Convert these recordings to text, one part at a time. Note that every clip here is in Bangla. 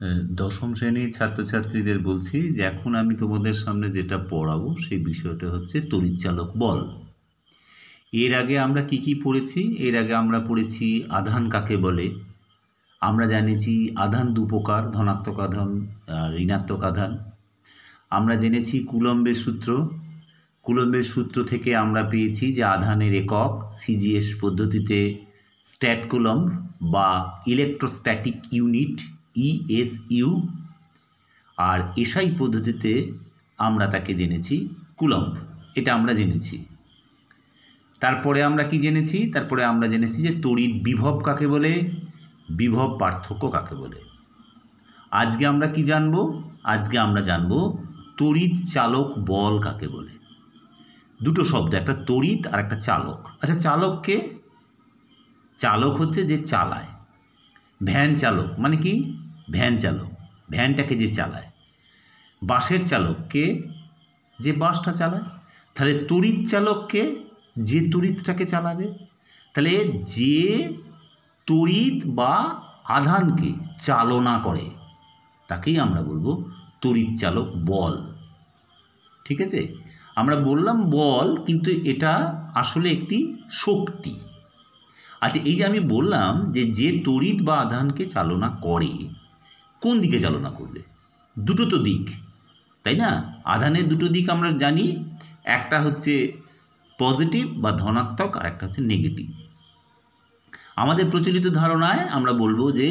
দশম শ্রেণীর ছাত্রছাত্রীদের বলছি যে এখন আমি তোমাদের সামনে যেটা পড়াবো সেই বিষয়টা হচ্ছে তড়িৎচালক বল। এর আগে আমরা কি পড়েছি? এর আগে আমরা পড়েছি আধান কাকে বলে। আমরা জেনেছি আধান দু প্রকার, ধনাত্মক আধান আর ঋণাত্মক আধান। আমরা জেনেছি কুলম্বের সূত্র। কুলম্বের সূত্র থেকে আমরা পেয়েছি যে আধানের একক সিজিএস পদ্ধতিতে স্ট্যাট কুলম্ব বা ইলেকট্রোস্ট্যাটিক ইউনিট ইএসইউ, আর এসআই পদ্ধতিতে আমরা তাকে জেনেছি কুলম্ব। এটা আমরা জেনেছি। তারপরে আমরা কি জেনেছি? তারপরে আমরা জেনেছি যে তড়িৎ বিভব কাকে বলে, বিভব পার্থক্য কাকে বলে। আজকে আমরা কি জানব? আজকে আমরা জানব তড়িৎ চালক বল কাকে বলে। দুটো শব্দ, একটা তড়িৎ আর একটা চালক। আচ্ছা, চালককে? চালক হচ্ছে যে চালায়। ভ্যান চালক মানে কি? ভ্যান চালক, ভ্যানটাকে যে চালায়। বাসের চালককে? যে বাসটা চালায়। তাহলে তড়িৎ চালককে? যে তড়িৎটাকে চালাবে। তাহলে যে তড়িৎ বা আধানকে চালনা করে তাকেই আমরা বলবো তড়িৎ চালক বল। ঠিক আছে? আমরা বললাম বল, কিন্তু এটা আসলে একটি শক্তি। আচ্ছা, এই যে আমি বললাম যে যে তড়িৎ বা আধানকে চালনা করে, কোন দিকে চালনা করবে? দুটো তো দিক, তাই না? আধানের দুটো দিক আমরা জানি, একটা হচ্ছে পজিটিভ বা ধনাত্মক, আর একটা হচ্ছে নেগেটিভ। আমাদের প্রচলিত ধারণায় আমরা বলবো যে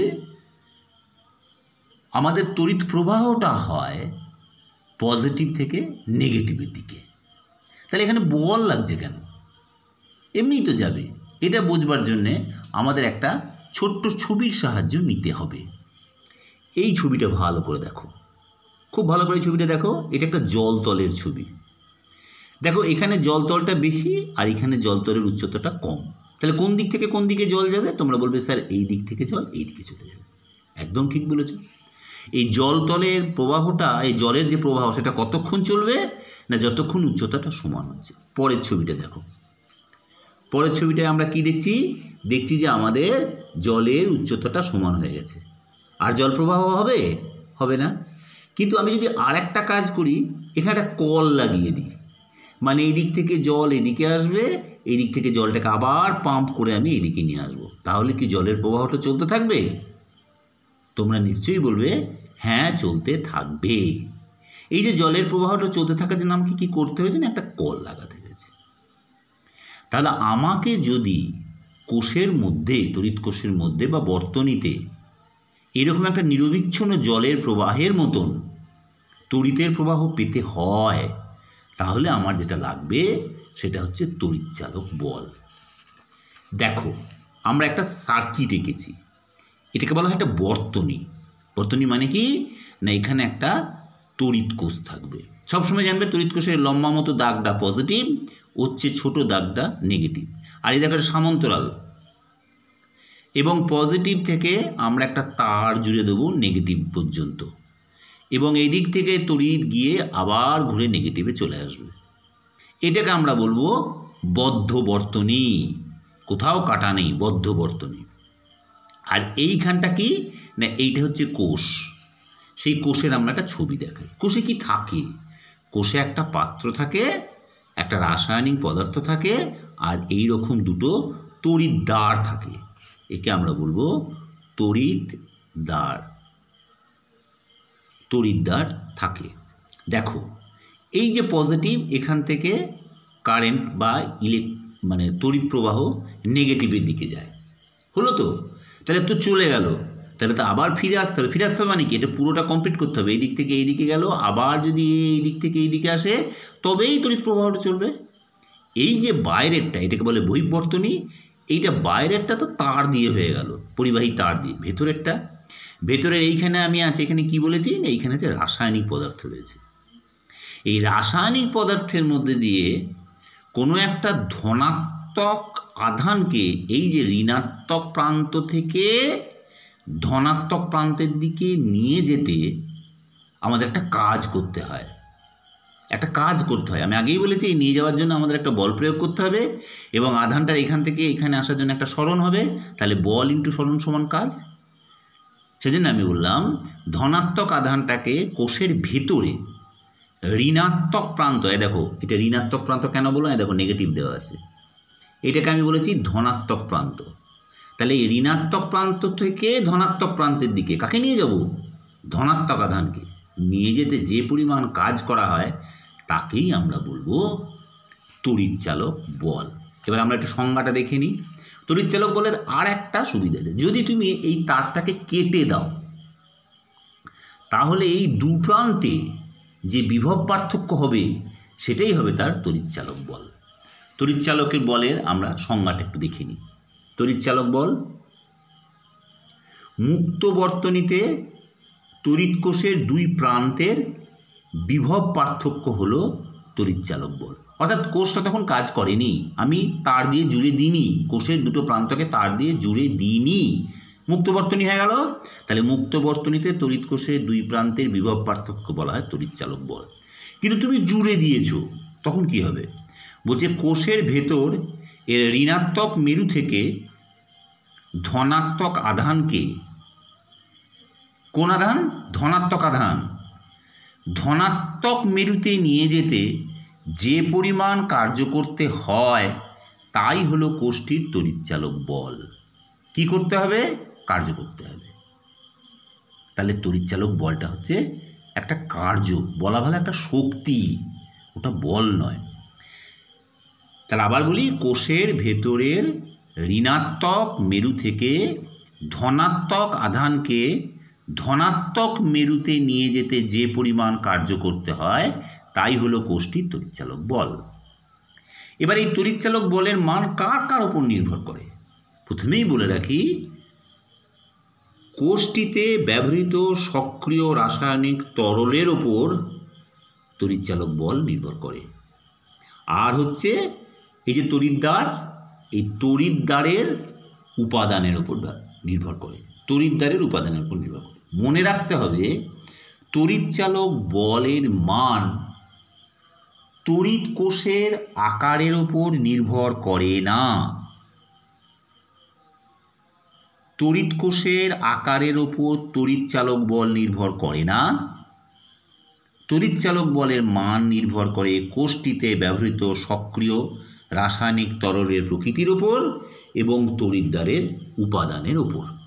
আমাদের তড়িৎ প্রবাহটা হয় পজিটিভ থেকে নেগেটিভের দিকে। তাহলে এখানে বল লাগছে কেন? এমনিই তো যাবে। এটা বোঝবার জন্যে আমাদের একটা ছোট্ট ছবির সাহায্য নিতে হবে। এই ছবিটা ভালো করে দেখো, খুব ভালো করে ছবিটা দেখো। এটা একটা জলতলের ছবি। দেখো, এখানে জলতলটা বেশি আর এখানে জলতলের উচ্চতাটা কম। তাহলে কোন দিক থেকে কোন দিকে জল যাবে? তোমরা বলবে স্যার এই দিক থেকে জল এই দিকে চলে যাবে। একদম ঠিক বলেছ। এই জলতলের প্রবাহটা, এই জলের যে প্রবাহ, সেটা কতক্ষণ চলবে? না, যতক্ষণ উচ্চতাটা সমান হচ্ছে। পরের ছবিটা দেখো। পরের ছবিটায় আমরা কি দেখছি? দেখছি যে আমাদের জলের উচ্চতাটা সমান হয়ে গেছে। আর জল প্রবাহ হবে? হবে না। কিন্তু আমি যদি আর একটা কাজ করি, এখানে একটা কল লাগিয়ে দিই, মানে এই দিক থেকে জল এদিকে আসবে, এই দিক থেকে জলটাকে আবার পাম্প করে আমি এদিকে নিয়ে আসবো, তাহলে কি জলের প্রবাহটা চলতে থাকবে? তোমরা নিশ্চয়ই বলবে হ্যাঁ, চলতে থাকবে। এই যে জলের প্রবাহটা চলতে থাকার জন্য আমাকে কি করতে হয়েছে? না, একটা কল লাগাতে হয়েছে। তাহলে আমাকে যদি কোষের মধ্যে, তড়িৎ কোষের মধ্যে বা বর্তনীতে এরকম একটা নিরবিচ্ছিন্ন জলের প্রবাহের মতন তড়িতের প্রবাহ পেতে হয়, তাহলে আমার যেটা লাগবে সেটা হচ্ছে তড়িৎচালক বল। দেখো, আমরা একটা সার্কিট এঁকেছি। এটাকে বলা হয় একটা বর্তনী। বর্তনী মানে কি? না, এখানে একটা তড়িৎ কোষ থাকবে। সবসময় জানবে তড়িৎ কোষের লম্বা মতো দাগটা পজিটিভ, হচ্ছে ছোট দাগটা নেগেটিভ। আর এই দেখো সমান্তরাল, এবং পজিটিভ থেকে আমরা একটা তার জুড়ে দেবো নেগেটিভ পর্যন্ত, এবং এই দিক থেকে তড়িৎ গিয়ে আবার ঘুরে নেগেটিভে চলে আসবে। এটাকে আমরা বলবো বদ্ধ বর্তনী। কোথাও কাটা নেই, বদ্ধ বর্তনী। আর এইখানটা কি? না, এইটা হচ্ছে কোষ। সেই কোষের আমরা একটা ছবি দেখাই। কোষে কি থাকে? কোষে একটা পাত্র থাকে, একটা রাসায়নিক পদার্থ থাকে, আর এই রকম দুটো তড়িৎ দ্বার থাকে। একে আমরা বলবো তড়িৎ দ্বার। তড়িৎ দ্বার থাকে। দেখো, এই যে পজিটিভ, এখান থেকে কারেন্ট বা মানে তড়িৎ প্রবাহ নেগেটিভের দিকে যায়। হলো তো? তাহলে তো চলে গেল। তাহলে তো আবার ফিরে আসতে হবে। ফিরে আসতে হবে মানে কি? এটা পুরোটা কমপ্লিট করতে হবে। এই দিক থেকে এই দিকে গেল, আবার যদি এই দিক থেকে এই দিকে আসে, তবেই তড়িৎ প্রবাহটা চলবে। এই যে বাইরেরটা, এটাকে বলে বহিঃবর্তনী। এইটা বাইরেরটা তো তার দিয়ে হয়ে গেল, পরিবাহী তার দিয়ে। ভেতরের এইখানে আমি আছি, এখানে কি বলেছি? এইখানে যে রাসায়নিক পদার্থ রয়েছে। এই রাসায়নিক পদার্থের মধ্যে দিয়ে কোনো একটা ধনাত্মক আধানকে এই যে ঋণাত্মক প্রান্ত থেকে ধনাত্মক প্রান্তের দিকে নিয়ে যেতে আমাদের একটা কাজ করতে হয়। আমি আগেই বলেছি, এই নিয়ে যাওয়ার জন্য আমাদের একটা বল প্রয়োগ করতে হবে, এবং আধানটার এখান থেকে এখানে আসার জন্য একটা সরণ হবে। তাহলে বল ইন্টু সরণ সমান কাজ। সেজন্য আমি বললাম ধনাত্মক আধানটাকে কোষের ভেতরে ঋণাত্মক প্রান্ত, দেখো এটা ঋণাত্মক প্রান্ত কেন বললাম, দেখো নেগেটিভ দেওয়া আছে, এটাকে আমি বলেছি ধনাত্মক প্রান্ত। তাহলে এই ঋণাত্মক প্রান্ত থেকে ধনাত্মক প্রান্তের দিকে কাকে নিয়ে যাব? ধনাত্মক আধানকে নিয়ে যেতে যে পরিমাণ কাজ করা হয় তাকেই আমরা বলবো তড়িৎচালক বল। এবার আমরা একটু সংজ্ঞাটা দেখে নিই। তড়িৎচালক বলের আর একটা সুবিধা আছে, যদি তুমি এই তারটাকে কেটে দাও তাহলে এই দু প্রান্তে যে বিভব পার্থক্য হবে সেটাই হবে তার তড়িৎচালক বল। তড়িৎচালকের বলের আমরা সংজ্ঞাটা একটু দেখে নিই। তড়িৎচালক বল, মুক্ত বর্তনীতে তড়িৎ কোষের দুই প্রান্তের বিভব পার্থক্য হলো তড়িৎচালক বল। অর্থাৎ কোষটা তখন কাজ করেনি, আমি তার দিয়ে জুড়ে দিইনি, কোষের দুটো প্রান্তকে তার দিয়ে জুড়ে দিইনি, মুক্ত বর্তনী হয়ে গেল। তাহলে মুক্ত বর্তনীতে তড়িৎ কোষের দুই প্রান্তের বিভব পার্থক্য বলা হয় তড়িৎচালক বল। কিন্তু তুমি জুড়ে দিয়েছো, তখন কি হবে? বলছে কোষের ভেতর এর ঋণাত্মক মেরু থেকে ধনাত্মক আধানকে, কোন আধান? ধনাত্মক আধান, ধনাত্মক মেরুতে নিয়ে যেতে যে পরিমাণ কার্য করতে হয় তাই হলো কোষটির তড়িৎচালক বল। কি করতে হবে? কার্য করতে হবে। তাহলে তড়িৎচালক বলটা হচ্ছে একটা কার্য, বলা ভালো একটা শক্তি, ওটা বল নয়। তাহলে আবার বলি, কোষের ভেতরের ঋণাত্মক মেরু থেকে ধনাত্মক আধানকে ধনাত্মক মেরুতে নিয়ে যেতে যে পরিমাণ কার্য করতে হয় তাই হলো কোষটির তড়িৎচালক বল। এবার এই তড়িৎচালক বলের মান কার কার উপর নির্ভর করে? প্রথমেই বলে রাখি, কোষটিতে ব্যবহৃত সক্রিয় রাসায়নিক তরলের ওপর তড়িৎচালক বল নির্ভর করে। আর হচ্ছে এই যে তড়িৎদ্বার, এই তড়িৎদ্বারের উপাদানের উপর নির্ভর করে, তড়িৎদ্বারের উপাদানের উপর নির্ভর করে। মনে রাখতে হবে, তড়িৎচালক বলের মান তড়িৎ কোষের আকারের উপর নির্ভর করে না। তড়িৎ কোষের আকারের ওপর তড়িৎচালক বল নির্ভর করে না। তড়িৎচালক বলের মান নির্ভর করে কোষটিতে ব্যবহৃত সক্রিয় রাসায়নিক তরলের প্রকৃতির ওপর এবং তড়িৎদ্বারের উপাদানের ওপর।